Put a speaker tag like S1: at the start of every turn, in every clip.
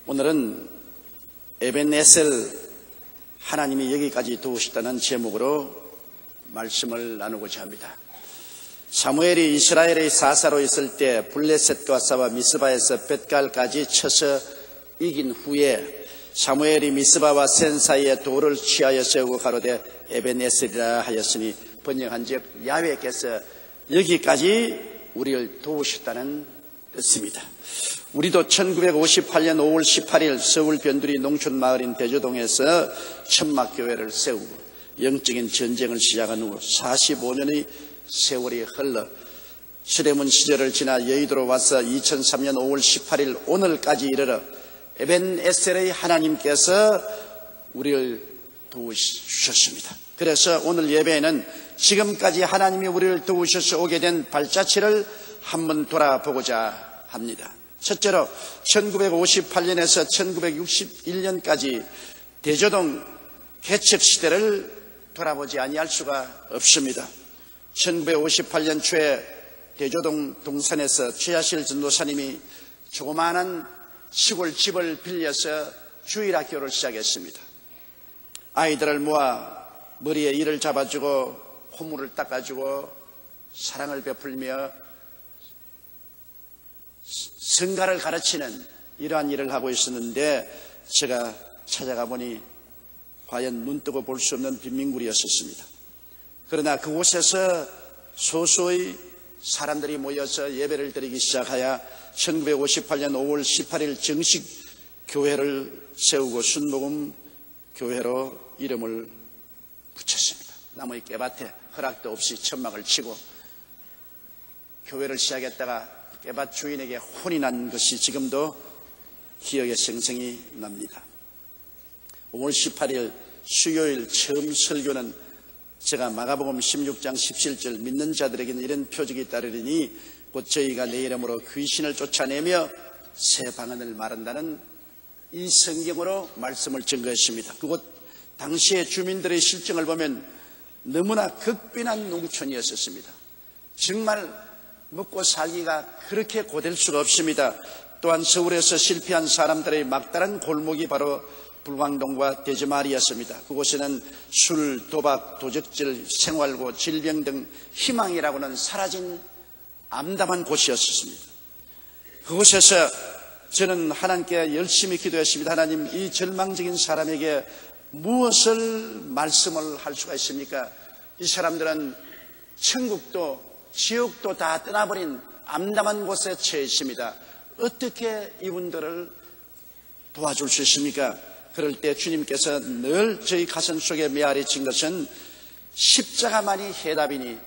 S1: 오늘은 에벤에셀, 하나님이 여기까지 도우셨다는 제목으로 말씀을 나누고자 합니다. 사무엘이 이스라엘의 사사로 있을 때 블레셋과 싸워 미스바에서 벳갈까지 쳐서 이긴 후에 사무엘이 미스바와 센 사이에 돌을 취하여 세우고 가로되 에벤에셀이라 하였으니 번역한즉 야훼께서 여기까지 우리를 도우셨다는 뜻입니다. 우리도 1958년 5월 18일 서울 변두리 농촌마을인 대조동에서 천막교회를 세우고 영적인 전쟁을 시작한 후 45년의 세월이 흘러 수레문 시절을 지나 여의도로 와서 2003년 5월 18일 오늘까지 이르러 에벤에셀의 하나님께서 우리를 도우셨습니다. 그래서 오늘 예배에는 지금까지 하나님이 우리를 도우셔서 오게 된 발자취를 한번 돌아보고자 합니다. 첫째로 1958년에서 1961년까지 대조동 개척 시대를 돌아보지 아니할 수가 없습니다. 1958년 초에 대조동 동산에서 최하실 전도사님이 조그마한 시골 집을 빌려서 주일학교를 시작했습니다. 아이들을 모아 머리에 이를 잡아주고 콧물을 닦아주고 사랑을 베풀며 성가를 가르치는 이러한 일을 하고 있었는데 제가 찾아가 보니 과연 눈뜨고 볼 수 없는 빈민굴이었습니다. 그러나 그곳에서 소수의 사람들이 모여서 예배를 드리기 시작하여 1958년 5월 18일 정식 교회를 세우고 순복음 교회로 이름을 붙였습니다. 나무의 깨밭에 허락도 없이 천막을 치고 교회를 시작했다가 깨밭 주인에게 혼이 난 것이 지금도 기억에 생생히 납니다. 5월 18일 수요일 처음 설교는 제가 마가복음 16장 17절 믿는 자들에게는 이런 표적이 따르리니 곧 저희가 내 이름으로 귀신을 쫓아내며 새 방언을 말한다는 이 성경으로 말씀을 증거했습니다. 그곳 당시의 주민들의 실정을 보면 너무나 극빈한 농촌이었습니다. 정말 먹고 살기가 그렇게 고될 수가 없습니다. 또한 서울에서 실패한 사람들의 막다른 골목이 바로 불광동과 대저마을이었습니다. 그곳에는 술, 도박, 도적질, 생활고, 질병 등 희망이라고는 사라진 암담한 곳이었습니다. 그곳에서 저는 하나님께 열심히 기도했습니다. 하나님, 이 절망적인 사람에게 무엇을 말씀을 할 수가 있습니까? 이 사람들은 천국도 지옥도 다 떠나버린 암담한 곳에 처해 있습니다. 어떻게 이분들을 도와줄 수 있습니까? 그럴 때 주님께서 늘 저희 가슴 속에 메아리친 것은 십자가만이 해답이니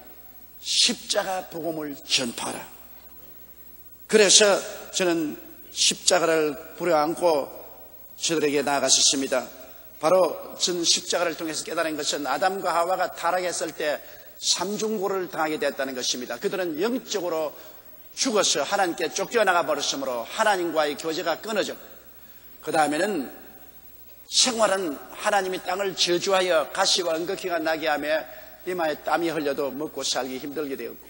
S1: 십자가 복음을 전파하라. 그래서 저는 십자가를 부려안고 저들에게 나아갔었습니다. 바로 전 십자가를 통해서 깨달은 것은 아담과 하와가 타락했을 때 삼중고를 당하게 되었다는 것입니다. 그들은 영적으로 죽어서 하나님께 쫓겨나가 버렸으므로 하나님과의 교제가 끊어졌고, 그 다음에는 생활은 하나님이 땅을 저주하여 가시와 은극기가 나게 하며 이마에 땀이 흘려도 먹고 살기 힘들게 되었고,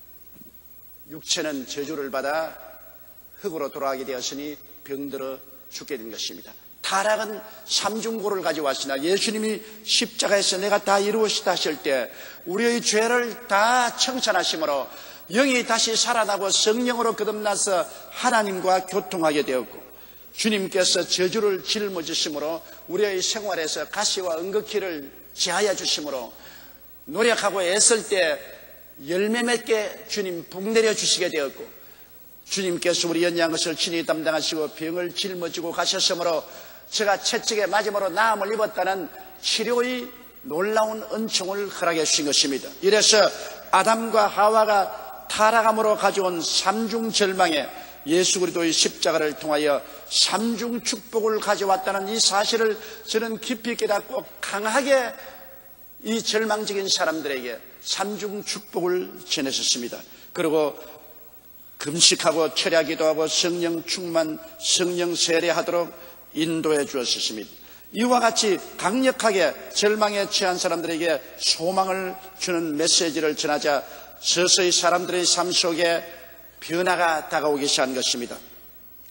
S1: 육체는 저주를 받아 흙으로 돌아가게 되었으니 병들어 죽게 된 것입니다. 타락은 삼중고를 가져왔으나 예수님이 십자가에서 내가 다 이루었다 하실 때 우리의 죄를 다 청산하심으로 영이 다시 살아나고 성령으로 거듭나서 하나님과 교통하게 되었고, 주님께서 저주를 짊어지심으로 우리의 생활에서 가시와 은극기를 제하여 주심으로 노력하고 애쓸 때 열매 맺게 주님 복내려 주시게 되었고, 주님께서 우리 연약한 것을 친히 담당하시고 병을 짊어지고 가셨으므로 제가 채찍에 맞음으로 나음을 입었다는 치료의 놀라운 은총을 허락해 주신 것입니다. 이래서 아담과 하와가 타락함으로 가져온 삼중 절망에 예수 그리스도의 십자가를 통하여 삼중 축복을 가져왔다는 이 사실을 저는 깊이 깨닫고 강하게 이 절망적인 사람들에게 삼중 축복을 전했었습니다. 그리고 금식하고 철야 기도하고 성령 충만, 성령 세례하도록 인도해 주었습니다. 이와 같이 강력하게 절망에 처한 사람들에게 소망을 주는 메시지를 전하자 서서히 사람들의 삶 속에 변화가 다가오기 시작한 것입니다.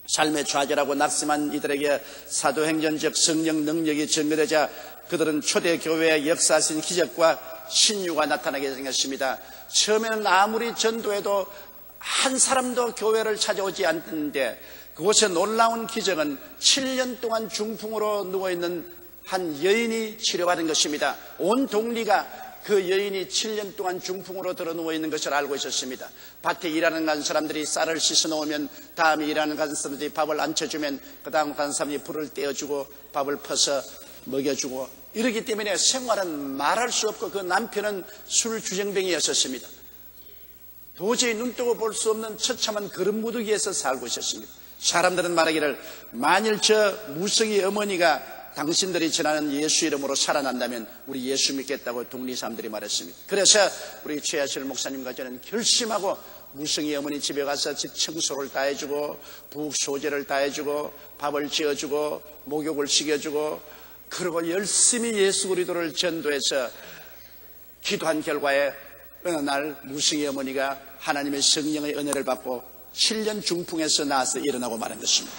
S1: 삶의 좌절하고 낙심한 이들에게 사도행전적 성령 능력이 전개되자 그들은 초대교회의 역사신 기적과 신유가 나타나게 생겼습니다. 처음에는 아무리 전도해도 한 사람도 교회를 찾아오지 않는데 그곳에 놀라운 기적은 7년 동안 중풍으로 누워있는 한 여인이 치료받은 것입니다. 온 동리가 그 여인이 7년 동안 중풍으로 들어 누워있는 것을 알고 있었습니다. 밭에 일하는 간 사람들이 쌀을 씻어 놓으면 다음에 일하는 간 사람들이 밥을 안쳐주면 그 다음 간 사람이 불을 떼어주고 밥을 퍼서 먹여주고 이러기 때문에 생활은 말할 수 없고 그 남편은 술 주정뱅이였었습니다. 도저히 눈뜨고 볼 수 없는 처참한 그릇무더기에서 살고 있었습니다. 사람들은 말하기를 만일 저 무성이 어머니가 당신들이 전하는 예수 이름으로 살아난다면 우리 예수 믿겠다고 동리 사람들이 말했습니다. 그래서 우리 최하실 목사님과 저는 결심하고 무성이 어머니 집에 가서 집 청소를 다 해주고 부엌 소재를 다 해주고 밥을 지어주고 목욕을 시켜주고 그리고 열심히 예수 그리스도를 전도해서 기도한 결과에 어느 날 무성이 어머니가 하나님의 성령의 은혜를 받고 7년 중풍에서 나와서 일어나고 말한 것입니다.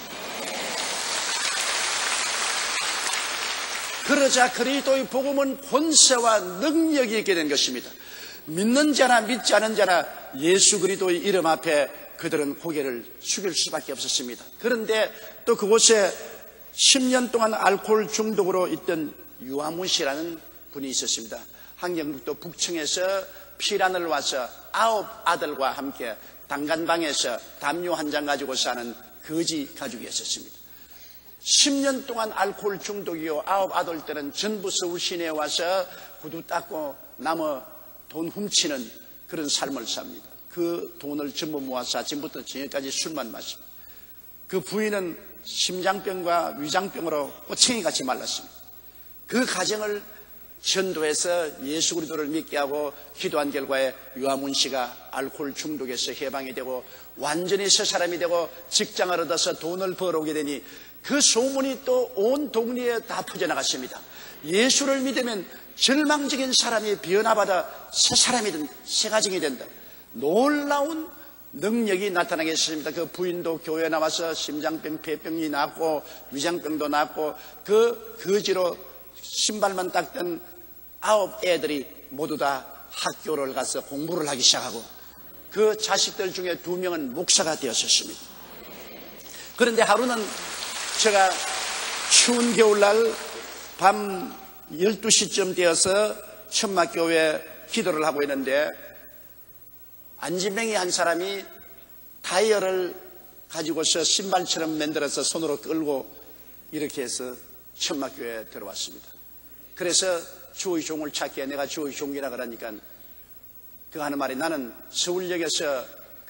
S1: 그러자 그리스도의 복음은 권세와 능력이 있게 된 것입니다. 믿는 자나 믿지 않은 자나 예수 그리스도의 이름 앞에 그들은 고개를 숙일 수밖에 없었습니다. 그런데 또 그곳에 10년 동안 알코올 중독으로 있던 유아문 씨라는 분이 있었습니다. 한경북도 북청에서 피란을 와서 9 아들과 함께 단간방에서 담요 한 잔 가지고 사는 거지 가족이었습니다. 10년 동안 알코올 중독이요 9 아들 때는 전부 서울 시내에 와서 구두 닦고 남의 돈 훔치는 그런 삶을 삽니다. 그 돈을 전부 모아서 아침부터 저녁까지 술만 마십니다. 그 부인은 심장병과 위장병으로 꼬챙이같이 말랐습니다. 그 가정을 전도해서 예수 그리스도를 믿게 하고 기도한 결과에 유아문 씨가 알코올 중독에서 해방이 되고 완전히 새 사람이 되고 직장을 얻어서 돈을 벌어오게 되니 그 소문이 또 온 동리에 다 퍼져나갔습니다. 예수를 믿으면 절망적인 사람이 변화받아 새 사람이 된다. 새 가정이 된다. 놀라운 능력이 나타나게 했습니다. 그 부인도 교회에 나와서 심장병, 폐병이 낫고 위장병도 낫고 그 거지로 신발만 닦던 9 애들이 모두 다 학교를 가서 공부를 하기 시작하고 그 자식들 중에 2명은 목사가 되었었습니다. 그런데 하루는 제가 추운 겨울날 밤 12시쯤 되어서 천막교회 기도를 하고 있는데 안진뱅이 한 사람이 타이어를 가지고서 신발처럼 만들어서 손으로 끌고 이렇게 해서 천막교회에 들어왔습니다. 그래서 주의 종을 찾기에 내가 주의 종이라 그러니까 그 하는 말이 나는 서울역에서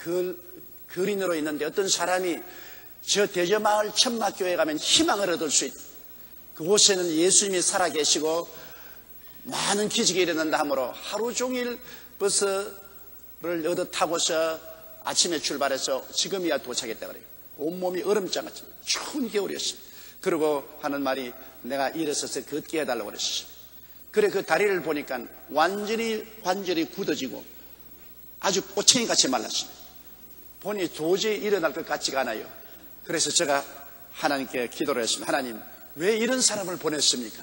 S1: 거린으로 있는데 어떤 사람이 저 대저마을 천막교회에 가면 희망을 얻을 수 있다. 그곳에는 예수님이 살아계시고 많은 기적이 일어난다 하므로 하루 종일 버스를 얻어 타고서 아침에 출발해서 지금이야 도착했다 그래요. 온몸이 얼음장같이 추운 겨울이었습니다. 그리고 하는 말이 내가 일어서서 걷게 해달라고 그랬어요. 그래 그 다리를 보니까 완전히 관절이 굳어지고 아주 꼬챙이같이 말랐습니다. 보니 도저히 일어날 것 같지가 않아요. 그래서 제가 하나님께 기도를 했습니다. 하나님 왜 이런 사람을 보냈습니까?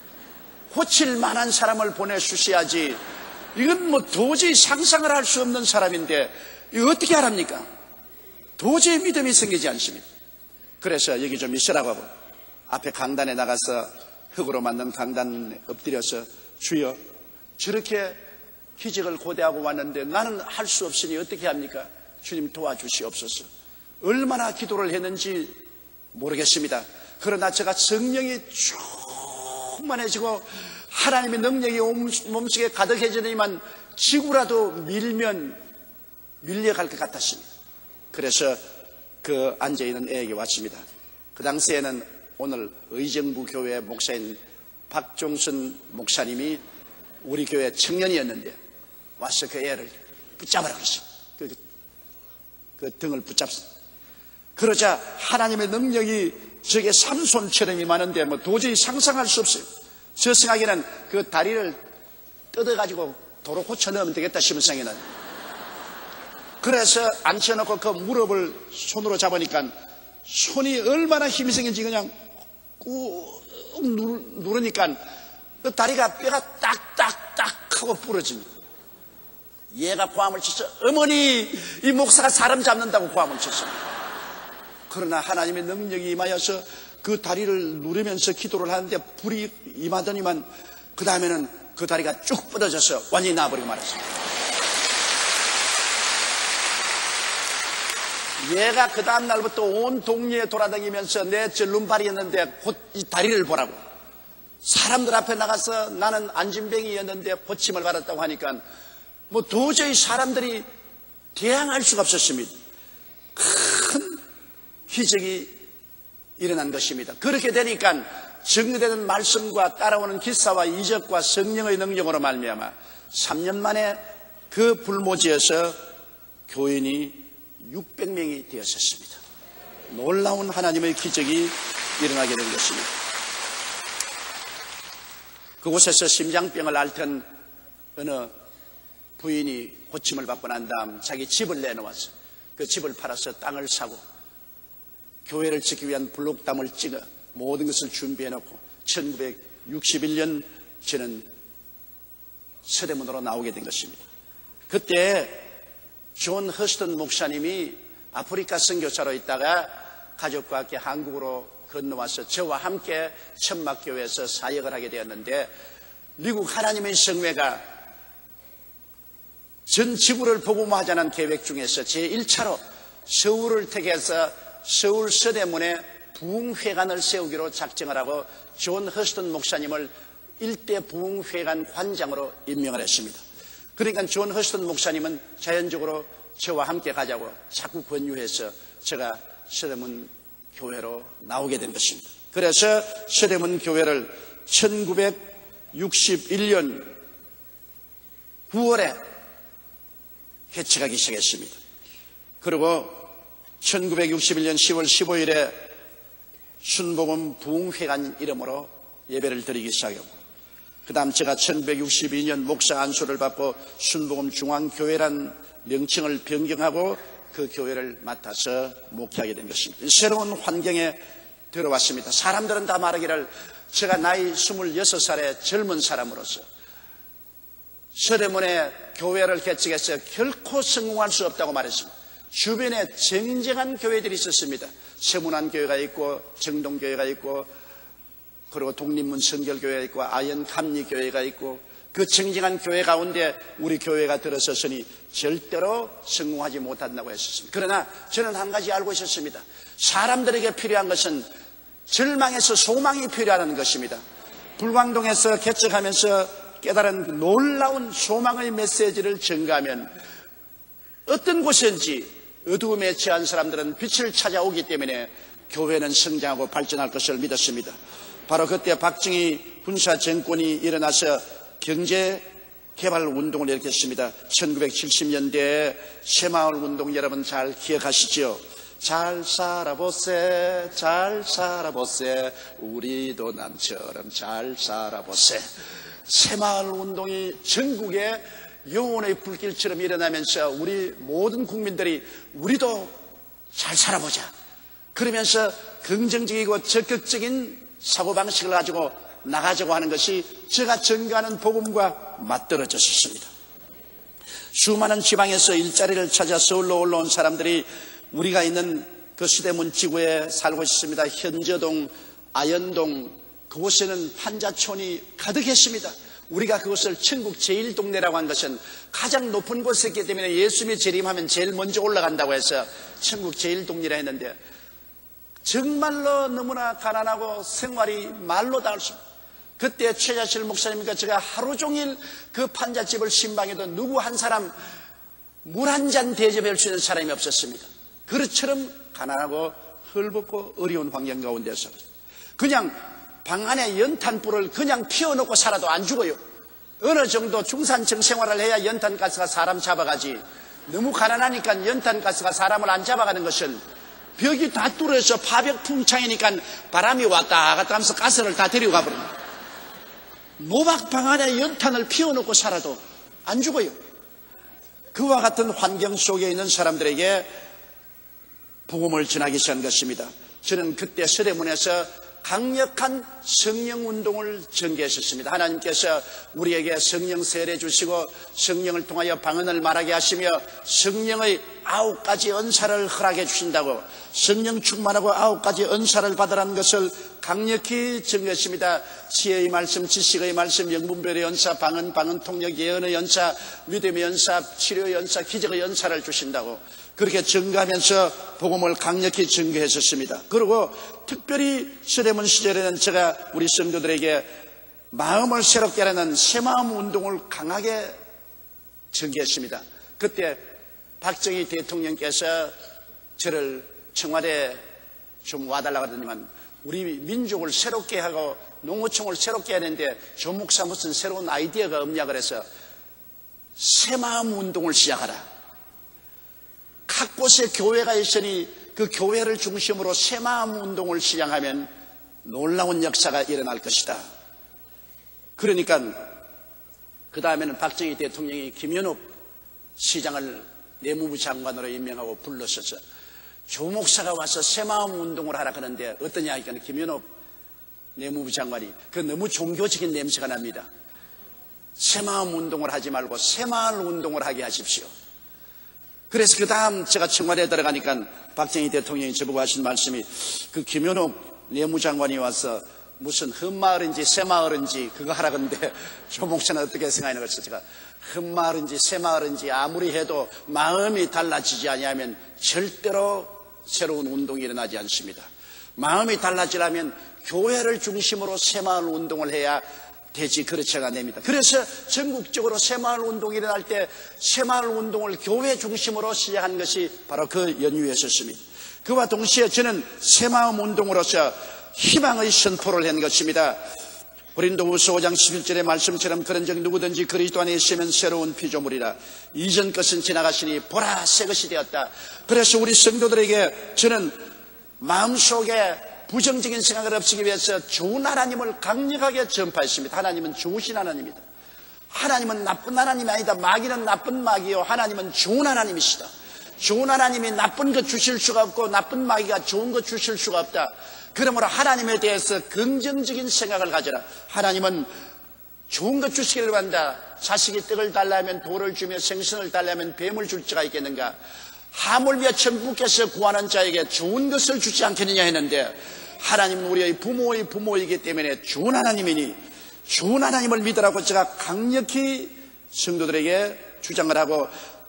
S1: 고칠 만한 사람을 보내주셔야지. 이건 뭐 도저히 상상을 할 수 없는 사람인데 이거 어떻게 하랍니까? 도저히 믿음이 생기지 않습니다. 그래서 여기 좀 있으라고 하고 앞에 강단에 나가서 흙으로 만든 강단에 엎드려서 주여 저렇게 기적을 고대하고 왔는데 나는 할 수 없으니 어떻게 합니까? 주님 도와주시옵소서. 얼마나 기도를 했는지 모르겠습니다. 그러나 제가 성령이 충만해지고 하나님의 능력이 몸속에 가득해지더니만 지구라도 밀면 밀려갈 것 같았습니다. 그래서 그 앉아있는 애에게 왔습니다. 그 당시에는 오늘 의정부 교회 목사인 박종선 목사님이 우리 교회 청년이었는데 와서 그 애를 붙잡으라고 했습니다. 그 등을 붙잡습니다. 그러자 하나님의 능력이 저게 삼손처럼 임하는데 뭐 도저히 상상할 수 없어요. 저 생각에는 그 다리를 뜯어가지고 도로 고쳐 넣으면 되겠다 싶은 생각에는 그래서 앉혀놓고 그 무릎을 손으로 잡으니까 손이 얼마나 힘이 생긴지 그냥 꾹 누르니까 그 다리가 뼈가 딱딱딱 하고 부러집니다. 얘가 고함을 치죠. 어머니, 이 목사가 사람 잡는다고 고함을 쳤습니다. 그러나 하나님의 능력이 임하여서 그 다리를 누르면서 기도를 하는데 불이 임하더니만 그 다음에는 그 다리가 쭉 뻗어져서 완전히 나와버리고 말았습니다. 얘가 그 다음 날부터 온 동네에 돌아다니면서 내 절름발이었는데 곧 이 다리를 보라고, 사람들 앞에 나가서 나는 안진뱅이였는데 고침을 받았다고 하니까 뭐 도저히 사람들이 대항할 수가 없었습니다. 큰 기적이 일어난 것입니다. 그렇게 되니까 정리되는 말씀과 따라오는 기사와 이적과 성령의 능력으로 말미암아 3년 만에 그 불모지에서 교인이 600명이 되었었습니다. 놀라운 하나님의 기적이 일어나게 된 것입니다. 그곳에서 심장병을 앓던 어느 부인이 고침을 받고 난 다음 자기 집을 내놓아서 그 집을 팔아서 땅을 사고 교회를 짓기 위한 블록담을 찍어 모든 것을 준비해놓고 1961년 저는 서대문으로 나오게 된 것입니다. 그때 존 허스턴 목사님이 아프리카 선교사로 있다가 가족과 함께 한국으로 건너와서 저와 함께 천막교회에서 사역을 하게 되었는데, 미국 하나님의 성회가 전 지구를 복음화하자는 계획 중에서 제1차로 서울을 택해서 서울 서대문에 부흥회관을 세우기로 작정을 하고 존 허스턴 목사님을 일대 부흥회관 관장으로 임명을 했습니다. 그러니까 존 허스턴 목사님은 자연적으로 저와 함께 가자고 자꾸 권유해서 제가 서대문 교회로 나오게 된 것입니다. 그래서 서대문 교회를 1961년 9월에 개척하기 시작했습니다. 그리고 1961년 10월 15일에 순복음 부흥회관 이름으로 예배를 드리기 시작했고, 그 다음 제가 1962년 목사 안수를 받고 순복음 중앙교회란 명칭을 변경하고 그 교회를 맡아서 목회하게 된 것입니다. 새로운 환경에 들어왔습니다. 사람들은 다 말하기를 제가 나이 26살의 젊은 사람으로서 서대문에 교회를 개척해서 결코 성공할 수 없다고 말했습니다. 주변에 쟁쟁한 교회들이 있었습니다. 세문안교회가 있고 정동교회가 있고 그리고 독립문 성결교회가 있고 아연감리교회가 있고 그 쟁쟁한 교회 가운데 우리 교회가 들어섰으니 절대로 성공하지 못한다고 했었습니다. 그러나 저는 한 가지 알고 있었습니다. 사람들에게 필요한 것은 절망에서 소망이 필요하다는 것입니다. 불광동에서 개척하면서 깨달은 놀라운 소망의 메시지를 전가하면 어떤 곳인지 어두움에 처한 사람들은 빛을 찾아오기 때문에 교회는 성장하고 발전할 것을 믿었습니다. 바로 그때 박정희 군사 정권이 일어나서 경제개발 운동을 일으켰습니다. 1970년대에 새마을 운동 여러분 잘 기억하시죠? 잘 살아보세, 잘 살아보세, 우리도 남처럼 잘 살아보세. 새마을 운동이 전국에 영혼의 불길처럼 일어나면서 우리 모든 국민들이 우리도 잘 살아보자 그러면서 긍정적이고 적극적인 사고방식을 가지고 나가자고 하는 것이 제가 전가하는 복음과 맞떨어졌습니다. 수많은 지방에서 일자리를 찾아 서울로 올라온 사람들이 우리가 있는 그 서대문 지구에 살고 있습니다. 현저동, 아연동 그곳에는 판자촌이 가득했습니다. 우리가 그것을 천국 제1동네라고 한 것은 가장 높은 곳에 있기 때문에 예수님이 재림하면 제일 먼저 올라간다고 해서 천국 제1동네라 했는데 정말로 너무나 가난하고 생활이 말로 닿을 수 없습니다. 그때 최자실 목사님과 제가 하루 종일 그 판잣집을 신방해도 누구 한 사람 물 한 잔 대접할 수 있는 사람이 없었습니다. 그릇처럼 가난하고 헐벗고 어려운 환경 가운데서 그냥 방 안에 연탄불을 그냥 피워놓고 살아도 안 죽어요. 어느 정도 중산층 생활을 해야 연탄가스가 사람 잡아가지, 너무 가난하니까 연탄가스가 사람을 안 잡아가는 것은 벽이 다 뚫어서 파벽 풍창이니까 바람이 왔다 갔다 하면서 가스를 다 데리고 가버립니다. 노박방 안에 연탄을 피워놓고 살아도 안 죽어요. 그와 같은 환경 속에 있는 사람들에게 복음을 전하기 시작한 것입니다. 저는 그때 서대문에서 강력한 성령운동을 전개했었습니다. 하나님께서 우리에게 성령 세례 주시고 성령을 통하여 방언을 말하게 하시며 성령의 9가지 은사를 허락해 주신다고, 성령 충만하고 9가지 은사를 받으라는 것을 강력히 전개했습니다. 지혜의 말씀, 지식의 말씀, 영분별의 연사, 방언, 통역, 예언의 연사, 믿음의 연사, 치료의 연사, 기적의 연사를 주신다고 그렇게 증거하면서 복음을 강력히 증거했었습니다. 그리고 특별히 서대문 시절에는 제가 우리 성도들에게 마음을 새롭게 하려는 새마음 운동을 강하게 전개했습니다. 그때 박정희 대통령께서 저를 청와대에 좀 와달라고 하더니만 우리 민족을 새롭게 하고 농어촌을 새롭게 하는데 조 목사 무슨 새로운 아이디어가 없냐 그래서 새마음 운동을 시작하라. 각 곳에 교회가 있으니 그 교회를 중심으로 새마음 운동을 시작하면 놀라운 역사가 일어날 것이다. 그러니까 그 다음에는 박정희 대통령이 김연욱 시장을 내무부 장관으로 임명하고 불렀었어. 조 목사가 와서 새마음 운동을 하라 그러는데 어떠냐 하니까 김연욱 내무부 장관이 그 너무 종교적인 냄새가 납니다. 새마음 운동을 하지 말고 새마을 운동을 하게 하십시오. 그래서 그 다음 제가 청와대에 들어가니까 박정희 대통령이 저보고 하신 말씀이 그 김연욱 내무장관이 와서 무슨 흠마을인지 새마을인지 그거 하라 그러는데 조 목사는 어떻게 생각하냐 그래서 제가 흠마을인지 새마을인지 아무리 해도 마음이 달라지지 않으면 절대로 새로운 운동이 일어나지 않습니다. 마음이 달라지려면 교회를 중심으로 새마을 운동을 해야 되지 그렇지가 됩니다. 그래서 전국적으로 새마을 운동이 일어날 때 새마을 운동을 교회 중심으로 시작한 것이 바로 그 연유였었습니다. 그와 동시에 저는 새마음 운동으로서 희망의 선포를 한 것입니다. 고린도후서 5장 11절의 말씀처럼 그런즉 누구든지 그리스도 안에 있으면 새로운 피조물이라 이전 것은 지나가시니 보라 새 것이 되었다. 그래서 우리 성도들에게 저는 마음속에 부정적인 생각을 없애기 위해서 좋은 하나님을 강력하게 전파했습니다. 하나님은 좋으신 하나님이다. 하나님은 나쁜 하나님이 아니다. 마귀는 나쁜 마귀요 하나님은 좋은 하나님이시다. 좋은 하나님이 나쁜 것 주실 수가 없고 나쁜 마귀가 좋은 것 주실 수가 없다. 그러므로 하나님에 대해서 긍정적인 생각을 가져라. 하나님은 좋은 것 주시기를 바란다. 자식이 떡을 달라면 돌을 주며 생선을 달라면 뱀을 줄 자가 있겠는가. 하물며 천부께서 구하는 자에게 좋은 것을 주지 않겠느냐 했는데 하나님은 우리의 부모의 부모이기 때문에 좋은 하나님이니 좋은 하나님을 믿으라고 제가 강력히 성도들에게 주장을 하고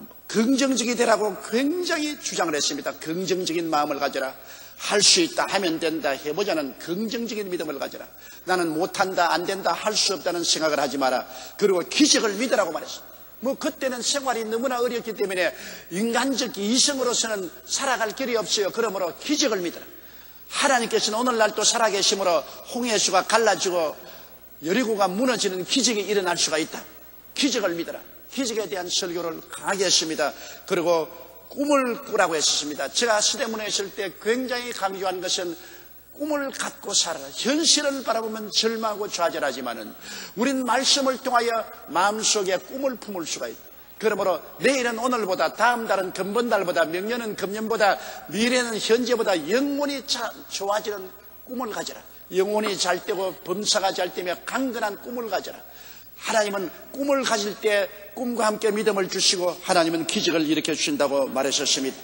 S1: 긍정적이 되라고 굉장히 주장을 했습니다. 긍정적인 마음을 가져라. 할 수 있다, 하면 된다, 해보자는 긍정적인 믿음을 가져라. 나는 못한다, 안 된다, 할 수 없다는 생각을 하지 마라. 그리고 기적을 믿으라고 말했습니다. 그때는 생활이 너무나 어렵기 때문에 인간적 이성으로서는 살아갈 길이 없어요. 그러므로 기적을 믿으라. 하나님께서는 오늘날도 살아계심으로 홍해수가 갈라지고 여리고가 무너지는 기적이 일어날 수가 있다. 기적을 믿어라. 기적에 대한 설교를 강하게 했습니다. 그리고 꿈을 꾸라고 했습니다. 제가 서대문에 있을 때 굉장히 강조한 것은 꿈을 갖고 살아라. 현실을 바라보면 절망하고 좌절하지만은 우린 말씀을 통하여 마음속에 꿈을 품을 수가 있다. 그러므로 내일은 오늘보다, 다음 달은 금번달보다, 명년은 금년보다, 미래는 현재보다 영원히 좋아지는 꿈을 가져라. 영혼이 잘 되고 범사가 잘 되며 강건한 꿈을 가져라. 하나님은 꿈을 가질 때 꿈과 함께 믿음을 주시고 하나님은 기적을 일으켜 주신다고 말하셨습니다.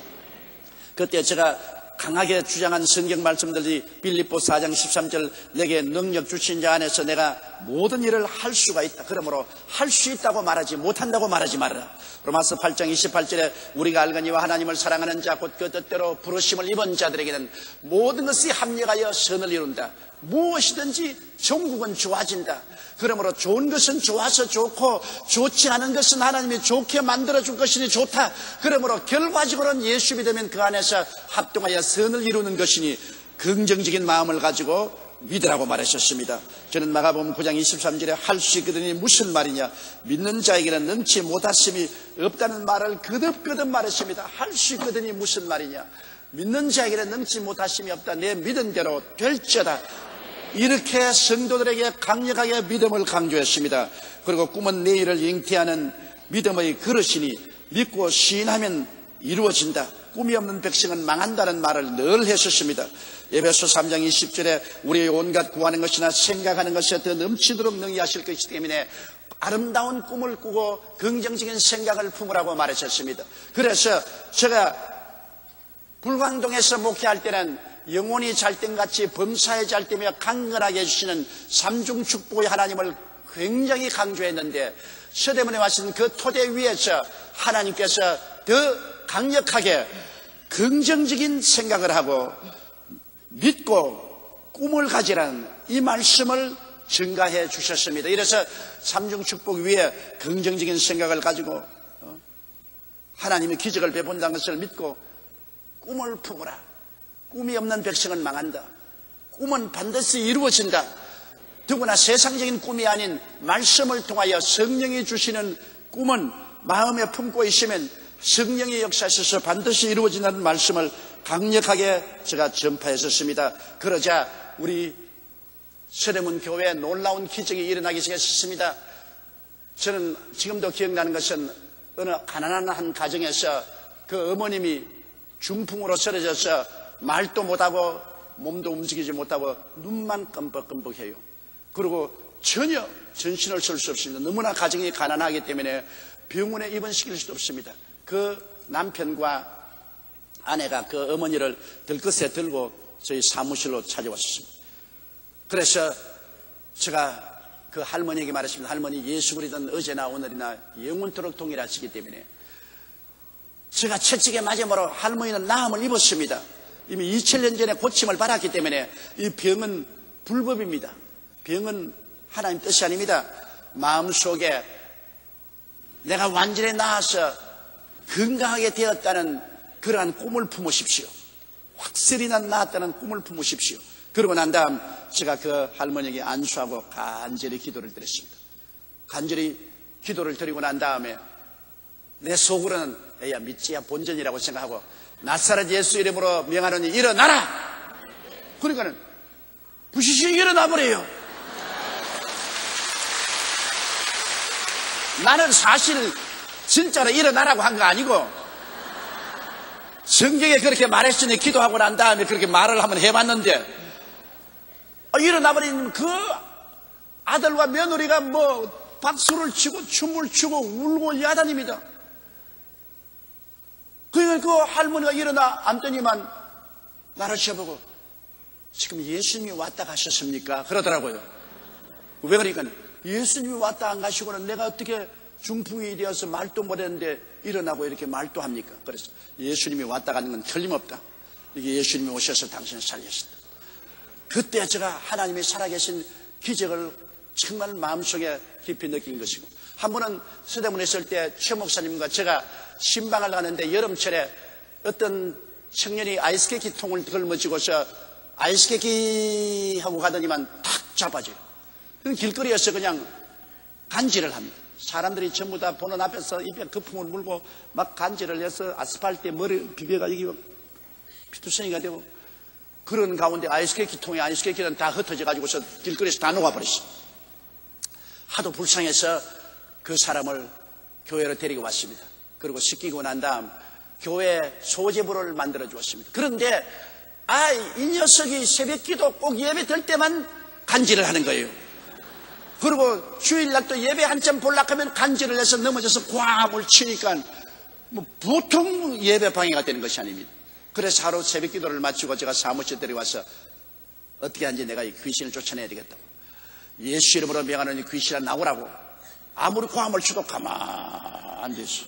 S1: 그때 제가 강하게 주장한 성경 말씀들이 빌립보서 4장 13절 내게 능력 주신 자 안에서 내가 모든 일을 할 수가 있다. 그러므로 할 수 있다고 말하지 못한다고 말하지 말아라. 로마서 8장 28절에 우리가 알거니와 하나님을 사랑하는 자 곧 그 뜻대로 부르심을 입은 자들에게는 모든 것이 합력하여 선을 이룬다. 무엇이든지 종국은 좋아진다. 그러므로 좋은 것은 좋아서 좋고 좋지 않은 것은 하나님이 좋게 만들어줄 것이니 좋다. 그러므로 결과적으로는 예수 믿으면 그 안에서 합동하여 선을 이루는 것이니 긍정적인 마음을 가지고 믿으라고 말하셨습니다. 저는 마가복음 9장 23절에 할 수 있거든이 무슨 말이냐, 믿는 자에게는 능치 못하심이 없다는 말을 거듭거듭 말했습니다. 할 수 있거든이 무슨 말이냐, 믿는 자에게는 능치 못하심이 없다. 내 믿은 대로 될지어다. 이렇게 성도들에게 강력하게 믿음을 강조했습니다. 그리고 꿈은 내일을 잉태하는 믿음의 그릇이니 믿고 시인하면 이루어진다. 꿈이 없는 백성은 망한다는 말을 늘 했었습니다. 에베소 3장 20절에 우리의 온갖 구하는 것이나 생각하는 것에 더 넘치도록 능히 하실 것이기 때문에 아름다운 꿈을 꾸고 긍정적인 생각을 품으라고 말했었습니다. 그래서 제가 불광동에서 목회할 때는 영혼이 잘됨같이 범사에 잘되며 강건하게 해주시는 삼중 축복의 하나님을 굉장히 강조했는데 서대문에 왔은 그 토대 위에서 하나님께서 더 강력하게 긍정적인 생각을 하고 믿고 꿈을 가지라는 이 말씀을 증가해 주셨습니다. 이래서 삼중 축복 위에 긍정적인 생각을 가지고 하나님의 기적을 베푼다는 것을 믿고 꿈을 품으라. 꿈이 없는 백성은 망한다. 꿈은 반드시 이루어진다. 더구나 세상적인 꿈이 아닌 말씀을 통하여 성령이 주시는 꿈은 마음에 품고 있으면 성령의 역사에서 반드시 이루어진다는 말씀을 강력하게 제가 전파했었습니다. 그러자 우리 서대문 교회에 놀라운 기적이 일어나기 시작했습니다. 저는 지금도 기억나는 것은 어느 가난한 한 가정에서 그 어머님이 중풍으로 쓰러져서 말도 못하고 몸도 움직이지 못하고 눈만 끔뻑끔뻑해요. 그리고 전혀 전신을 쓸 수 없습니다. 너무나 가정이 가난하기 때문에 병원에 입원시킬 수도 없습니다. 그 남편과 아내가 그 어머니를 들것에 들고 저희 사무실로 찾아왔습니다. 그래서 제가 그 할머니에게 말했습니다. 할머니, 예수 그리스도는 어제나 오늘이나 영원토록 동일하시기 때문에 제가 채찍에 맞음으로 할머니는 나음을 입었습니다. 이미 2000년 전에 고침을 받았기 때문에 이 병은 불법입니다. 병은 하나님 뜻이 아닙니다. 마음속에 내가 완전히 나아서 건강하게 되었다는 그러한 꿈을 품으십시오. 확실히 난 나았다는 꿈을 품으십시오. 그러고 난 다음 제가 그 할머니에게 안수하고 간절히 기도를 드렸습니다. 간절히 기도를 드리고 난 다음에 내 속으로는 에야 믿지야 본전이라고 생각하고 나사렛 예수 이름으로 명하노니 일어나라! 그러니까는 부시시 일어나 버려요. 나는 사실 진짜로 일어나라고 한 거 아니고 성경에 그렇게 말했으니 기도하고 난 다음에 그렇게 말을 한번 해봤는데 일어나버린 그 아들과 며느리가 뭐 박수를 치고 춤을 추고 울고 야단입니다. 그러니까 그 할머니가 일어나 앉더니만 나를 쳐보고 지금 예수님이 왔다 가셨습니까? 그러더라고요. 왜 그러니까 예수님이 왔다 안 가시고는 내가 어떻게 중풍이 되어서 말도 못했는데 일어나고 이렇게 말도 합니까? 그래서 예수님이 왔다 가는 건 틀림없다. 이게 예수님이 오셔서 당신을 살리셨다. 그때 제가 하나님이 살아계신 기적을 정말 마음속에 깊이 느낀 것이고, 한 번은 서대문에 있을 때 최 목사님과 제가 신방을 가는데 여름철에 어떤 청년이 아이스케이크 통을 걸머쥐고서 아이스케이크 하고 가더니만 탁 잡아줘요. 길거리에서 그냥 간질을 합니다. 사람들이 전부 다 보는 앞에서 입에 거품을 물고 막 간질을 해서 아스팔트에 머리 비벼가지고 피투성이가 되고, 그런 가운데 아이스케이크 통에 아이스케이크는 다 흩어져가지고서 길거리에서 다 녹아버렸어요. 하도 불쌍해서 그 사람을 교회로 데리고 왔습니다. 그리고 씻기고 난 다음 교회 소제부를 만들어 주었습니다. 그런데 이 녀석이 새벽기도 꼭 예배 될 때만 간질을 하는 거예요. 그리고 주일날 또 예배 한참 보려고 하면 간질을 해서 넘어져서 꽝을 치니까 뭐 보통 예배 방해가 되는 것이 아닙니다. 그래서 하루 새벽기도를 마치고 제가 사무실에 데려와서 어떻게 하는지 내가 이 귀신을 쫓아내야 되겠다고, 예수 이름으로 명하노니 귀신아 나오라고. 아무리 고함을 쳐도 가만 안 됐어.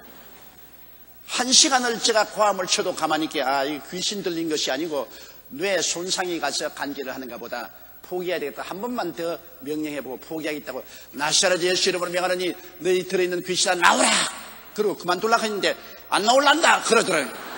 S1: 1시간을 제가 고함을 쳐도 가만히 있게, 이 귀신 들린 것이 아니고 뇌 손상이 가서 간질을 하는가 보다, 포기해야 되겠다. 한 번만 더 명령해보고 포기하겠다고, 나사렛 예수 이름으로 명하노니 너희 들어있는 귀신아 나오라. 그리고 그만둘라고 했는데 안 나올란다 그러더라고요.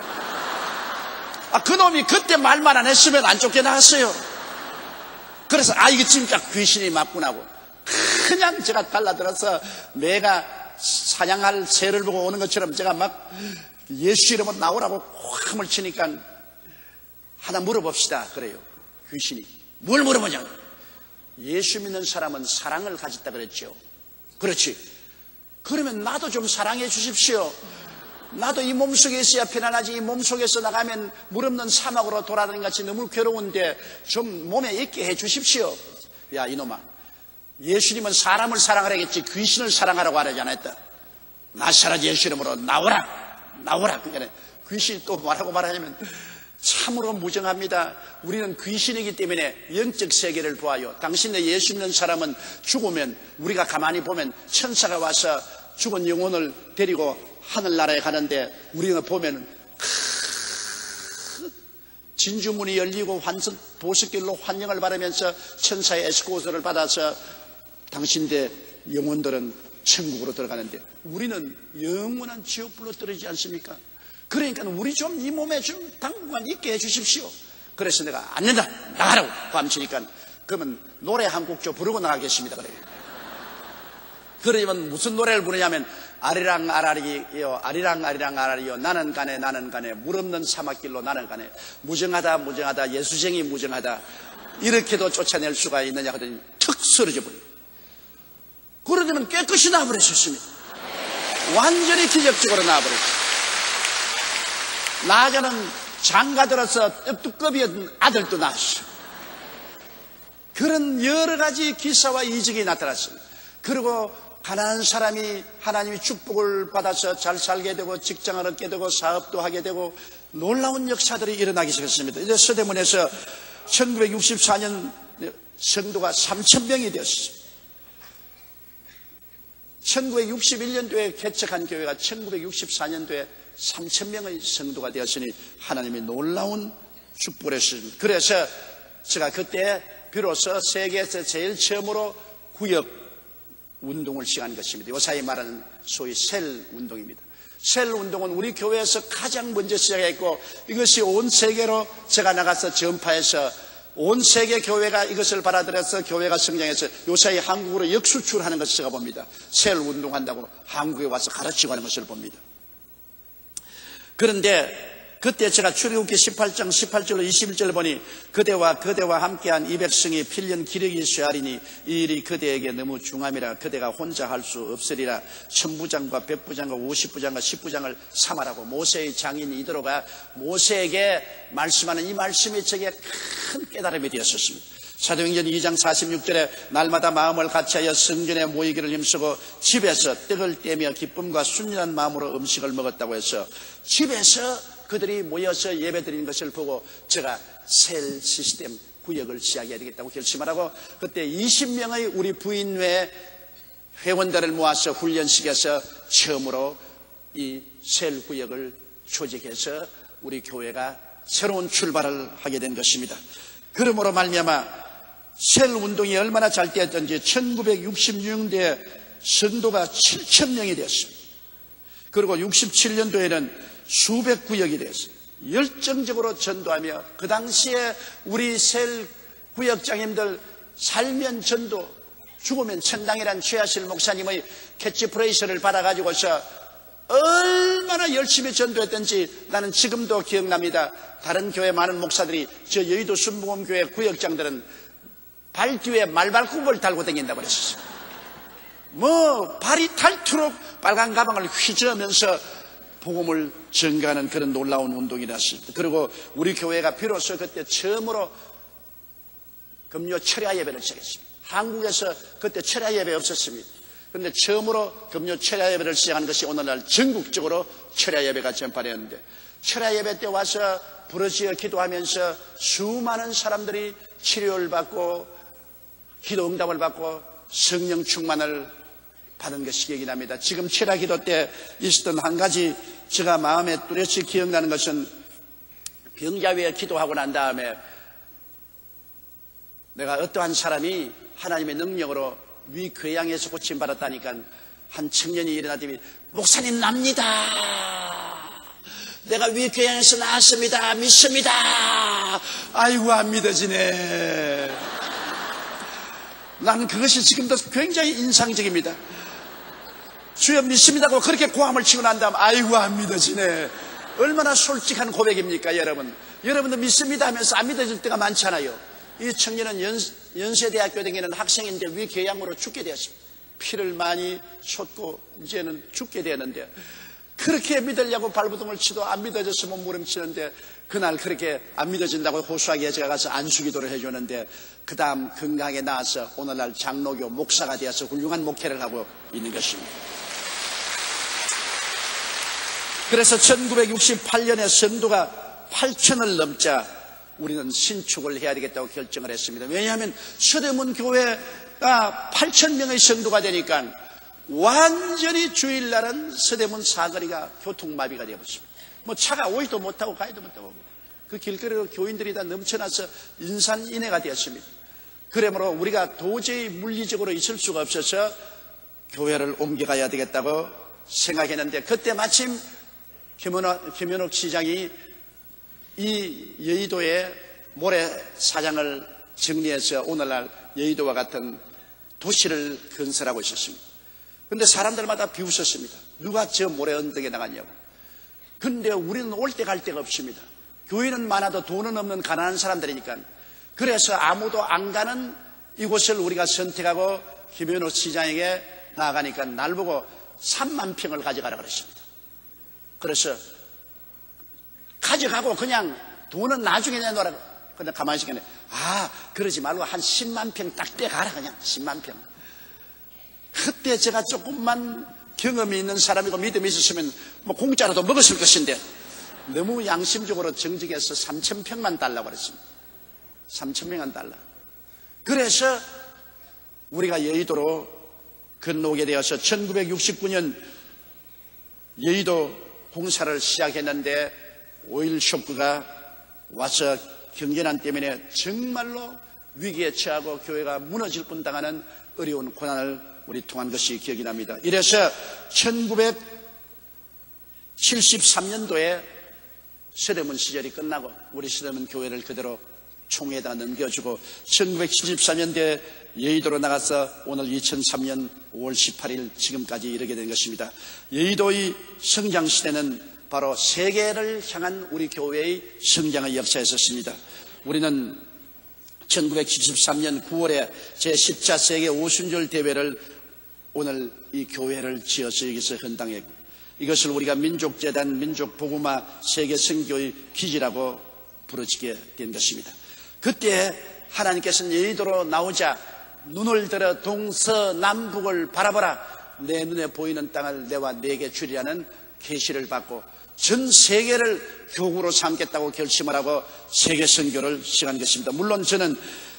S1: 그놈이 그때 말만 안 했으면 안 쫓겨나갔어요. 그래서 이게 진짜 귀신이 맞구나고 그냥 제가 달라들어서 매가 사냥할 새를 보고 오는 것처럼 제가 막 예수 이름으로 나오라고 힘을 치니까, 하나 물어봅시다 그래요. 귀신이 뭘 물어보냐? 예수 믿는 사람은 사랑을 가졌다 그랬죠. 그렇지. 그러면 나도 좀 사랑해 주십시오. 나도 이 몸속에 있어야 편안하지, 이 몸속에서 나가면 물 없는 사막으로 돌아다니는 같이 너무 괴로운데 좀 몸에 있게 해 주십시오. 야 이놈아, 예수님은 사람을 사랑하라겠지 귀신을 사랑하라고 하지 않았다. 나사렛 예수 이름으로 나오라 나오라. 그러니까 귀신이 또 뭐라고 말하냐면 참으로 무정합니다. 우리는 귀신이기 때문에 영적 세계를 보아요. 당신의 예수 믿는 사람은 죽으면 우리가 가만히 보면 천사가 와서 죽은 영혼을 데리고 하늘나라에 가는데 우리가 보면 진주문이 열리고 보석길로 환영을 받으면서 천사의 에스코트를 받아서 당신의 영혼들은 천국으로 들어가는데 우리는 영원한 지옥불로 떨어지지 않습니까? 그러니까 우리 좀 이 몸에 좀 당분간 있게 해 주십시오. 그래서 내가 안 된다 나가라고 감치니까 그러면 노래 한 곡 좀 부르고 나가겠습니다. 그러면 무슨 노래를 부르냐면 아리랑 아라리요 아리랑 아리랑 아라리요 나는 가네 물 없는 사막길로 나는 가네 무정하다 무정하다 예수쟁이 무정하다 이렇게도 쫓아낼 수가 있느냐 하더니 턱 쓰러져 버려요. 그러더니 깨끗이 나와버렸습니다. 완전히 기적적으로 나와버렸어요. 나아가는 장가들어서 떡두꺼비였던 아들도 낳았어요. 그런 여러 가지 기사와 이적이 나타났습니다. 그리고 가난한 사람이 하나님의 축복을 받아서 잘 살게 되고 직장을 얻게 되고 사업도 하게 되고 놀라운 역사들이 일어나기 시작했습니다. 이제 서대문에서 1964년 성도가 3,000명이 되었습니다. 1961년도에 개척한 교회가 1964년도에 3,000명의 성도가 되었으니 하나님이 놀라운 축복을 했습니다. 그래서 제가 그때 비로소 세계에서 제일 처음으로 구역 운동을 시작한 것입니다. 요사이 말하는 소위 셀 운동입니다. 셀 운동은 우리 교회에서 가장 먼저 시작했고 이것이 온 세계로 제가 나가서 전파해서 온 세계 교회가 이것을 받아들여서 교회가 성장해서 요사이 한국으로 역수출하는 것을 제가 봅니다. 셀 운동한다고 한국에 와서 가르치고 하는 것을 봅니다. 그런데 그때 제가 출애굽기 18장 18절로 21절을 보니 그대와 함께한 이 백성이 필연 기력이 있어야 하리니 이 일이 그대에게 너무 중함이라 그대가 혼자 할 수 없으리라. 천부장과 백부장과 50부장과 10부장을 삼아라고 모세의 장인 이드로가 모세에게 말씀하는 이 말씀이 제게 큰 깨달음이 되었었습니다. 사도행전 2장 46절에 날마다 마음을 같이하여 성전에 모이기를 힘쓰고 집에서 떡을 떼며 기쁨과 순전한 마음으로 음식을 먹었다고 해서 집에서 그들이 모여서 예배드리는 것을 보고 제가 셀 시스템 구역을 시작해야 되겠다고 결심을 하고 그때 20명의 우리 부인회 회원들을 모아서 훈련시켜서 처음으로 이 셀 구역을 조직해서 우리 교회가 새로운 출발을 하게 된 것입니다. 그러므로 말미암아 셀 운동이 얼마나 잘 되었던지 1966년도에 성도가 7,000명이 되었습니다. 그리고 67년도에는 수백 구역이 되었어요. 열정적으로 전도하며 그 당시에 우리 셀 구역장님들 살면 전도 죽으면 천당이란 최하실 목사님의 캐치프레이즈를 받아가지고서 얼마나 열심히 전도했던지 나는 지금도 기억납니다. 다른 교회 많은 목사들이 저 여의도 순복음교회 구역장들은 발 뒤에 말발굽을 달고 다닌다고 그랬었어요. 발이 닳도록 빨간 가방을 휘저으면서 복음을 전가하는 그런 놀라운 운동이 났습니다. 그리고 우리 교회가 비로소 그때 처음으로 금요 철야 예배를 시작했습니다. 한국에서 그때 철야 예배 없었습니다. 그런데 처음으로 금요 철야 예배를 시작한 것이 오늘날 전국적으로 철야 예배가 전파되었는데 철야 예배 때 와서 부르짖어 기도하면서 수많은 사람들이 치료를 받고 기도 응답을 받고 성령 충만을 받은 것이 기억이 납니다. 지금 철야 기도 때 있었던 한 가지 제가 마음에 뚜렷이 기억나는 것은 병자 위에 기도하고 난 다음에 내가 어떠한 사람이 하나님의 능력으로 위궤양에서 고침받았다니까 한 청년이 일어나더니 목사님 납니다. 내가 위궤양에서 나왔습니다. 믿습니다. 아이고 안 믿어지네. 나는 그것이 지금도 굉장히 인상적입니다. 주여 믿습니다고 그렇게 고함을 치고 난 다음 아이고 안 믿어지네. 얼마나 솔직한 고백입니까 여러분. 여러분도 믿습니다 하면서 안 믿어질 때가 많잖아요. 이 청년은 연세대학교 다니는 학생인데 위궤양으로 죽게 되었습니다. 피를 많이 쏟고 이제는 죽게 되었는데 그렇게 믿으려고 발버둥을 치도 안 믿어졌으면 무름치는데, 그날 그렇게 안 믿어진다고 호소하기에 제가 가서 안수기도를 해주는데, 그 다음 건강하게 나와서 오늘날 장로교 목사가 되어서 훌륭한 목회를 하고 있는 것입니다. 그래서 1968년에 성도가 8,000을 넘자 우리는 신축을 해야 되겠다고 결정을 했습니다. 왜냐하면 서대문 교회가 8,000명의 성도가 되니까 완전히 주일날은 서대문 사거리가 교통마비가 되어버렸습니다. 뭐 차가 오지도 못하고 가지도 못하고 그 길거리로 교인들이 다 넘쳐나서 인산인해가 되었습니다. 그러므로 우리가 도저히 물리적으로 있을 수가 없어서 교회를 옮겨가야 되겠다고 생각했는데, 그때 마침 김현옥 시장이 이 여의도의 모래사장을 정리해서 오늘날 여의도와 같은 도시를 건설하고 있었습니다. 그런데 사람들마다 비웃었습니다. 누가 저 모래 언덕에 나갔냐고. 그런데 우리는 올 때 갈 데가 없습니다. 교회는 많아도 돈은 없는 가난한 사람들이니까. 그래서 아무도 안 가는 이곳을 우리가 선택하고 김현옥 시장에게 나아가니까 날 보고 3만 평을 가져가라 그랬습니다. 그래서 가져가고 그냥 돈은 나중에 내놓으라. 근데 가만히 있으니까 그러지 말고 한 10만 평 딱 떼가라. 그냥 10만 평. 그때 제가 조금만 경험이 있는 사람이고 믿음이 있었으면 뭐 공짜로도 먹었을 것인데, 너무 양심적으로 정직해서 3,000평만 달라고 그랬습니다. 3,000평만 달라. 그래서 우리가 여의도로 건너오게 되어서 1969년 여의도 공사를 시작했는데, 오일 쇼크가 와서 경제난 때문에 정말로 위기에 처하고 교회가 무너질 뻔당하는 어려운 고난을 우리 통한 것이 기억이 납니다. 이래서 1973년도에 서대문 시절이 끝나고 우리 서대문 교회를 그대로 총회에다 넘겨주고 1974년도에 여의도로 나가서 오늘 2003년 5월 18일 지금까지 이르게 된 것입니다. 여의도의 성장 시대는 바로 세계를 향한 우리 교회의 성장의 역사였었습니다. 우리는 1973년 9월에 제14세계 오순절 대회를 오늘 이 교회를 지어서 여기서 헌당했고, 이것을 우리가 민족재단, 민족복음화 세계선교의 기지라고 부르지게 된 것입니다. 그때 하나님께서는 여의도로 나오자 눈을 들어 동서남북을 바라보라. 내 눈에 보이는 땅을 내와 네게 주리라는 계시를 받고 전 세계를 교구로 삼겠다고 결심을 하고 세계 선교를 시작한 것입니다. 물론 저는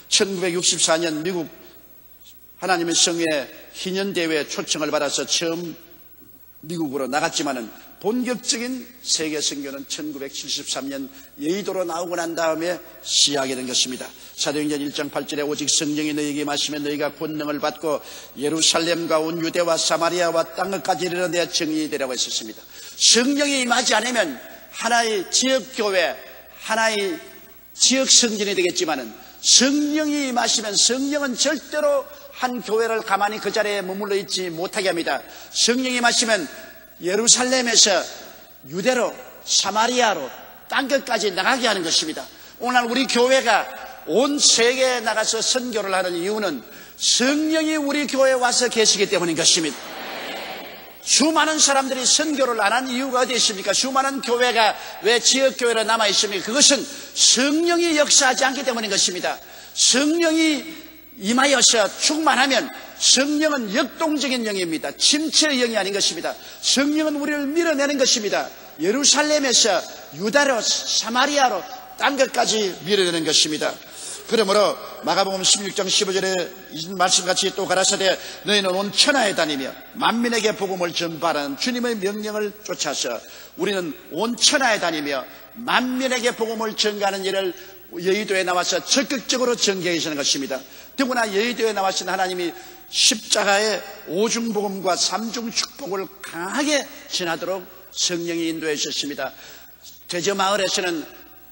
S1: 1964년 미국 하나님의 성회 희년대회 초청을 받아서 처음 미국으로 나갔지만은 본격적인 세계 선교는 1973년 여의도로 나오고 난 다음에 시작이 된 것입니다. 사도행전 1장 8절에 오직 성령이 너희에게 임하시면 너희가 권능을 받고 예루살렘과 온 유대와 사마리아와 땅끝까지 이르러 증인이 되라고 했었습니다. 성령이 임하지 않으면 하나의 지역교회, 하나의 지역 성전이 되겠지만은 성령이 임하시면 성령은 절대로 한 교회를 가만히 그 자리에 머물러 있지 못하게 합니다. 성령이 임하시면 예루살렘에서 유대로 사마리아로 땅끝까지 나가게 하는 것입니다. 오늘 우리 교회가 온 세계에 나가서 선교를 하는 이유는 성령이 우리 교회에 와서 계시기 때문인 것입니다. 수많은 사람들이 선교를 안 한 이유가 어디 있습니까? 수많은 교회가 왜 지역교회로 남아있습니까? 그것은 성령이 역사하지 않기 때문인 것입니다. 성령이 임하여서 충만하면 성령은 역동적인 영입니다. 침체의 영이 아닌 것입니다. 성령은 우리를 밀어내는 것입니다. 예루살렘에서 유다로 사마리아로 땅끝까지 밀어내는 것입니다. 그러므로 마가복음 16장 15절에 이 말씀같이 또 가라사대 너희는 온 천하에 다니며 만민에게 복음을 전파하는 주님의 명령을 쫓아서 우리는 온 천하에 다니며 만민에게 복음을 전가하는 일을 여의도에 나와서 적극적으로 전개해 주시는 것입니다. 더구나 여의도에 나와신 하나님이 십자가의 오중복음과 삼중축복을 강하게 전하도록 성령이 인도해 주셨습니다. 대저마을에서는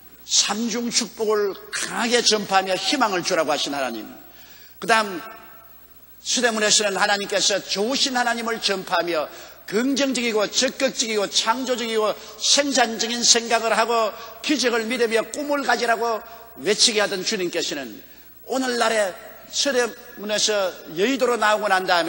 S1: 삼중축복을 강하게 전파하며 희망을 주라고 하신 하나님, 그 다음 수대문에서는 하나님께서 좋으신 하나님을 전파하며 긍정적이고 적극적이고 창조적이고 생산적인 생각을 하고 기적을 믿으며 꿈을 가지라고 외치게 하던 주님께서는 오늘날에 서대문에서 여의도로 나오고 난 다음에는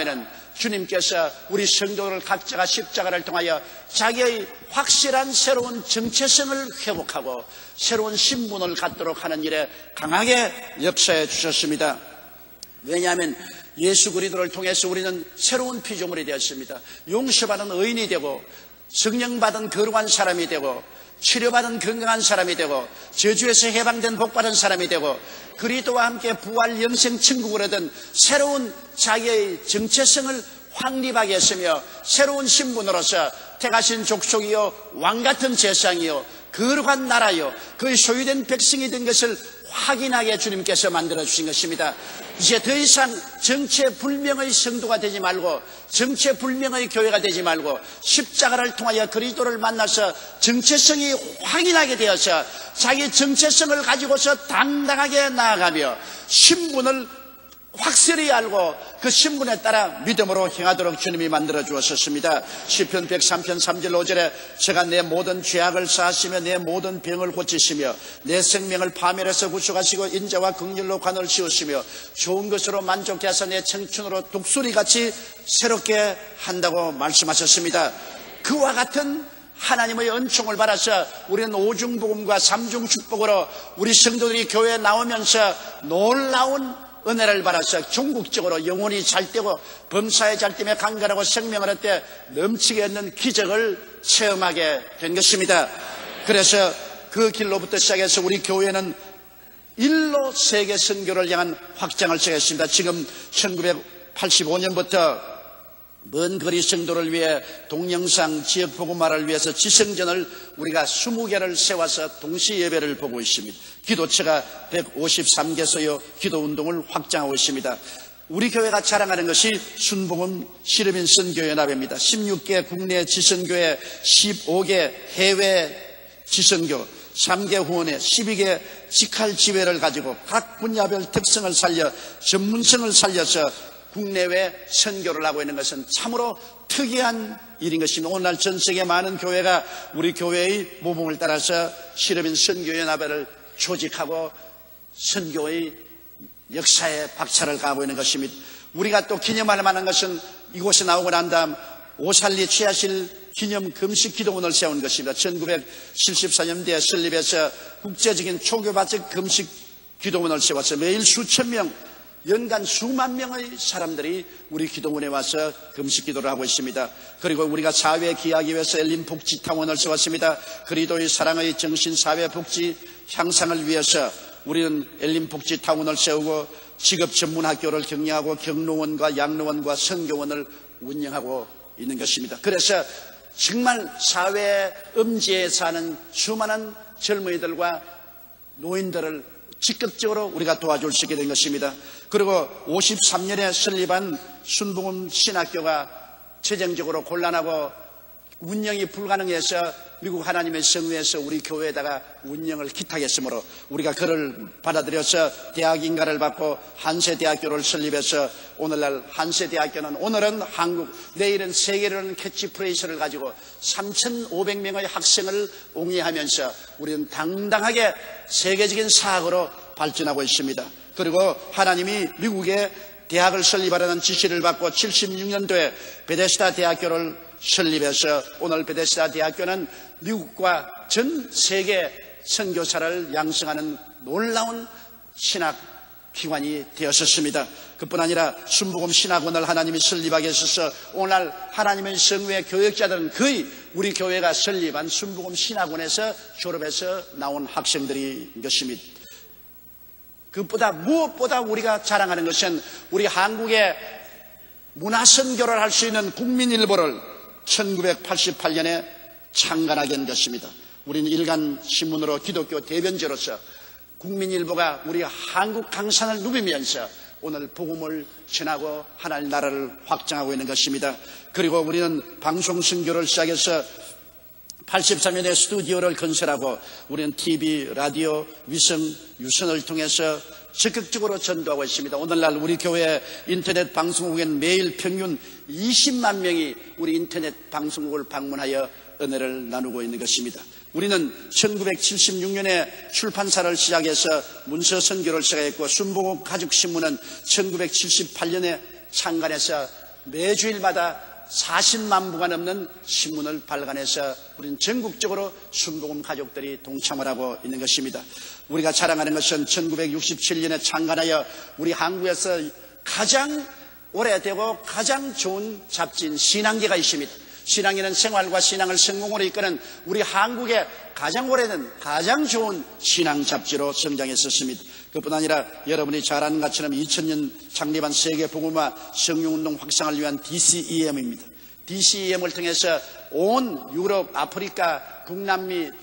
S1: 주님께서 우리 성도들 각자가 십자가를 통하여 자기의 확실한 새로운 정체성을 회복하고 새로운 신분을 갖도록 하는 일에 강하게 역사해 주셨습니다. 왜냐하면 예수 그리스도를 통해서 우리는 새로운 피조물이 되었습니다. 용서받은 의인이 되고 성령받은 거룩한 사람이 되고 치료받은 건강한 사람이 되고 저주에서 해방된 복받은 사람이 되고 그리스도와 함께 부활 영생 천국을 얻은 새로운 자기의 정체성을 확립하게 했으며 새로운 신분으로서 택하신 족속이요 왕같은 제상이요 거룩한 나라요 그의 소유된 백성이 된 것을 확인하게 주님께서 만들어주신 것입니다. 이제 더 이상 정체불명의 성도가 되지 말고 정체불명의 교회가 되지 말고 십자가를 통하여 그리스도를 만나서 정체성이 확인하게 되어서 자기 정체성을 가지고서 당당하게 나아가며 신분을 확실히 알고 그 신분에 따라 믿음으로 행하도록 주님이 만들어 주었습니다. 시편 103편 3절 5절에 제가 내 모든 죄악을 사하시며 내 모든 병을 고치시며 내 생명을 파멸해서 구속하시고 인자와 긍휼로 관을 씌우시며 좋은 것으로 만족케 하사 내 청춘으로 독수리같이 새롭게 한다고 말씀하셨습니다. 그와 같은 하나님의 은총을 받아서 우리는 오중복음과 삼중축복으로 우리 성도들이 교회에 나오면서 놀라운 은혜를 받아서 종국적으로 영혼이 잘되고 범사에 잘되며 강건하고 생명을 얻되 넘치게 얻는 기적을 체험하게 된 것입니다. 그래서 그 길로부터 시작해서 우리 교회는 일로 세계 선교를 향한 확장을 시작했습니다. 지금 1985년부터 먼 거리 성도를 위해 동영상 지역 복음화를 위해서 지성전을 우리가 20개를 세워서 동시 예배를 보고 있습니다. 기도처가 153개소요 기도운동을 확장하고 있습니다. 우리 교회가 자랑하는 것이 순복음 시르빈 선교연합회입니다. 16개 국내 지선교회, 15개 해외 지선교, 3개 후원회, 12개 직할 지회를 가지고 각 분야별 특성을 살려 전문성을 살려서 국내외 선교를 하고 있는 것은 참으로 특이한 일인 것입니다. 오늘날 전 세계 많은 교회가 우리 교회의 모범을 따라서 시르빈 선교연합회를 조직하고 선교의 역사에 박차를 가하고 있는 것입니다. 우리가 또 기념할 만한 것은 이곳에 나오고 난 다음 오살리 취하실 기념 금식 기도원을 세운 것입니다. 1974년대에 설립해서 국제적인 초교파적 금식 기도원을 세워서 매일 수천 명 연간 수만 명의 사람들이 우리 기도원에 와서 금식 기도를 하고 있습니다. 그리고 우리가 사회 기하기 위해서 엘린 복지타원을 세웠습니다. 그리스도의 사랑의 정신 사회 복지 향상을 위해서 우리는 엘린 복지타원을 세우고 직업 전문 학교를 경영하고 경로원과 양로원과 선교원을 운영하고 있는 것입니다. 그래서 정말 사회 음지에 사는 수많은 젊은이들과 노인들을 적극적으로 우리가 도와줄 수 있게 된 것입니다. 그리고 53년에 설립한 순복음 신학교가 재정적으로 곤란하고 운영이 불가능해서 미국 하나님의 성회에서 우리 교회에다가 운영을 기탁했으므로 우리가 그를 받아들여서 대학 인가를 받고 한세대학교를 설립해서 오늘날 한세대학교는 오늘은 한국, 내일은 세계라는 캐치프레이즈를 가지고 3,500명의 학생을 옹이하면서 우리는 당당하게 세계적인 사학으로 발전하고 있습니다. 그리고 하나님이 미국에 대학을 설립하라는 지시를 받고 76년도에 베데스다 대학교를 설립해서 오늘 베데스다 대학교는 미국과 전 세계 선교사를 양성하는 놀라운 신학기관이 되었었습니다. 그뿐 아니라 순복음 신학원을 하나님이 설립하게 하셔서 오늘날 하나님의 성회 교역자들은 거의 우리 교회가 설립한 순복음 신학원에서 졸업해서 나온 학생들인 것입니다. 그것보다 무엇보다 우리가 자랑하는 것은 우리 한국의 문화선교를 할 수 있는 국민일보를 1988년에 창간하게 한 것입니다. 우리는 일간신문으로 기독교 대변자로서 국민일보가 우리 한국 강산을 누비면서 오늘 복음을 전하고 하나님 나라를 확장하고 있는 것입니다. 그리고 우리는 방송선교를 시작해서 83년에 스튜디오를 건설하고 우리는 TV, 라디오, 위성, 유선을 통해서 적극적으로 전도하고 있습니다. 오늘날 우리 교회 인터넷 방송국엔 매일 평균 20만 명이 우리 인터넷 방송국을 방문하여 은혜를 나누고 있는 것입니다. 우리는 1976년에 출판사를 시작해서 문서 선교를 시작했고 순복음 가족신문은 1978년에 창간해서 매주일마다 40만 부가 넘는 신문을 발간해서 우리는 전국적으로 순복음 가족들이 동참을 하고 있는 것입니다. 우리가 자랑하는 것은 1967년에 창간하여 우리 한국에서 가장 오래되고 가장 좋은 잡지인 신앙계가 있습니다. 신앙계는 생활과 신앙을 성공으로 이끄는 우리 한국의 가장 오래된 가장 좋은 신앙 잡지로 성장했었습니다. 그뿐 아니라 여러분이 잘 아는 것처럼 2000년 창립한 세계복음화 성령운동 확산을 위한 DCEM입니다. DCEM을 통해서 온 유럽, 아프리카, 북남미,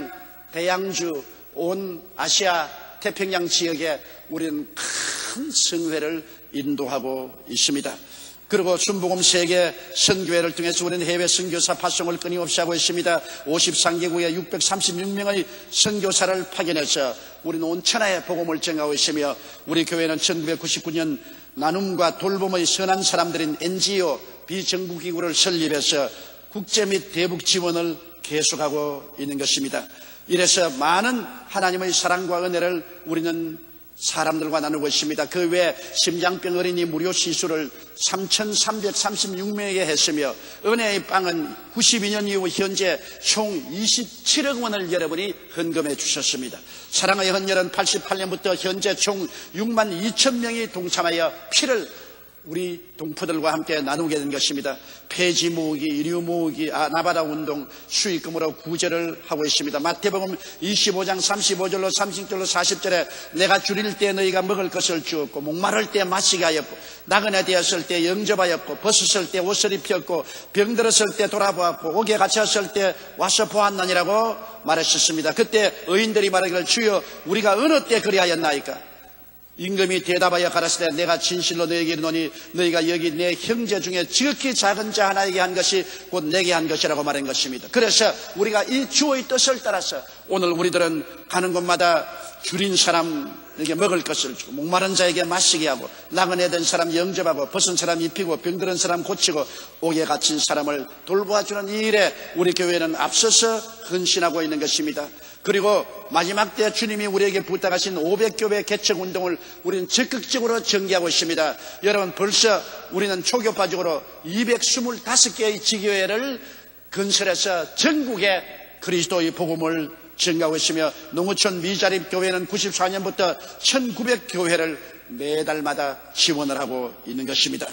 S1: 대양주, 온 아시아, 태평양 지역에 우리는 큰 성회를 인도하고 있습니다. 그리고 순복음 세계 선교회를 통해서 우리는 해외 선교사 파송을 끊임없이 하고 있습니다. 53개국에 636명의 선교사를 파견해서 우리는 온 천하에 복음을 전하고 있으며, 우리 교회는 1999년 나눔과 돌봄의 선한 사람들인 NGO 비정부기구를 설립해서 국제 및 대북 지원을 계속하고 있는 것입니다. 이래서 많은 하나님의 사랑과 은혜를 우리는 사람들과 나누고 있습니다. 그 외에 심장병 어린이 무료 시술을 3,336명에게 했으며, 은혜의 빵은 92년 이후 현재 총 27억 원을 여러분이 헌금해 주셨습니다. 사랑의 헌혈은 88년부터 현재 총 6만 2천 명이 동참하여 피를 우리 동포들과 함께 나누게 된 것입니다. 폐지 모으기, 의류 모으기, 나바다 운동, 수익금으로 구제를 하고 있습니다. 마태복음 25장 35절로 30절로 40절에 내가 줄일 때 너희가 먹을 것을 주었고, 목마를 때 마시게 하였고, 나그네 되었을 때 영접하였고, 벗었을 때 옷을 입혔고, 병들었을 때 돌아보았고, 옥에 갇혔을 때 와서 보았나니라고 말했었습니다. 그때 의인들이 말하기를 주여 우리가 어느 때 그리하였나이까? 임금이 대답하여 가라사대 내가 진실로 너희에게 이르노니 너희가 여기 내 형제 중에 지극히 작은 자 하나에게 한 것이 곧 내게 한 것이라고 말한 것입니다. 그래서 우리가 이 주의 뜻을 따라서 오늘 우리들은 가는 곳마다 줄인 사람에게 먹을 것을 주고, 목마른 자에게 마시게 하고, 나그네 된 사람 영접하고, 벗은 사람 입히고, 병들은 사람 고치고, 옥에 갇힌 사람을 돌보아주는 이 일에 우리 교회는 앞서서 헌신하고 있는 것입니다. 그리고 마지막 때 주님이 우리에게 부탁하신 500교회 개척 운동을 우리는 적극적으로 전개하고 있습니다. 여러분, 벌써 우리는 초교파적으로 225개의 지교회를 건설해서 전국에 그리스도의 복음을 전가하고 있으며, 농어촌 미자립 교회는 94년부터 1900교회를 매달마다 지원을 하고 있는 것입니다.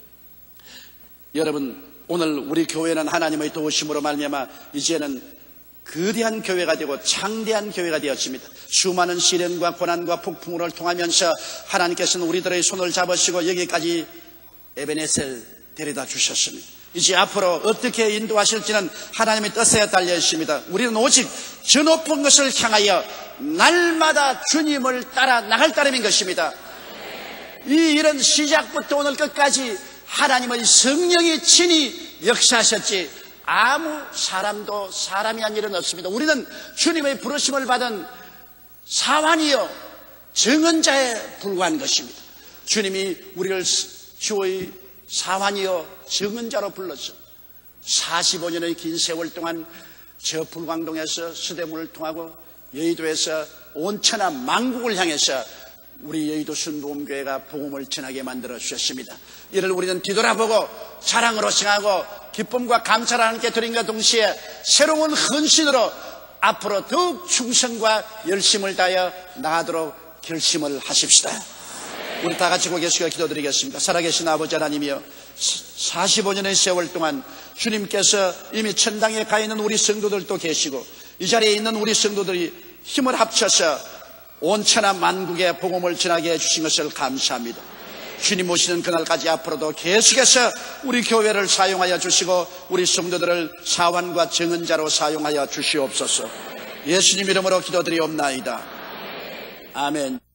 S1: 여러분, 오늘 우리 교회는 하나님의 도우심으로 말미암아 이제는 거대한 교회가 되고 창대한 교회가 되었습니다. 수많은 시련과 고난과 폭풍을 통하면서 하나님께서는 우리들의 손을 잡으시고 여기까지 에베네셀 데려다 주셨습니다. 이제 앞으로 어떻게 인도하실지는 하나님의 뜻에 달려 있습니다. 우리는 오직 저 높은 것을 향하여 날마다 주님을 따라 나갈 따름인 것입니다. 이 일은 시작부터 오늘 끝까지 하나님의 성령이 친히 역사하셨지 아무 사람도 사람이 한 일은 없습니다. 우리는 주님의 부르심을 받은 사환이요 정언자에 불과한 것입니다. 주님이 우리를 주의 사환이요 정언자로 불렀어. 45년의 긴 세월 동안 저 불광동에서 서대문을 통하고 여의도에서 온 천하 만국을 향해서 우리 여의도 순복음교회가 복음을 전하게 만들어 주셨습니다. 이를 우리는 뒤돌아보고 자랑으로 생각하고 기쁨과 감사를 하나님께 드린과 동시에 새로운 헌신으로 앞으로 더욱 충성과 열심을 다하여 나아가도록 결심을 하십시다. 우리 다 같이 고개 숙여 기도드리겠습니다. 살아계신 아버지 하나님이여, 45년의 세월 동안 주님께서 이미 천당에 가 있는 우리 성도들도 계시고 이 자리에 있는 우리 성도들이 힘을 합쳐서 온 천하 만국에 복음을 전하게 해주신 것을 감사합니다. 주님 오시는 그날까지 앞으로도 계속해서 우리 교회를 사용하여 주시고 우리 성도들을 사환과 정언자로 사용하여 주시옵소서. 예수님 이름으로 기도드리옵나이다. 아멘.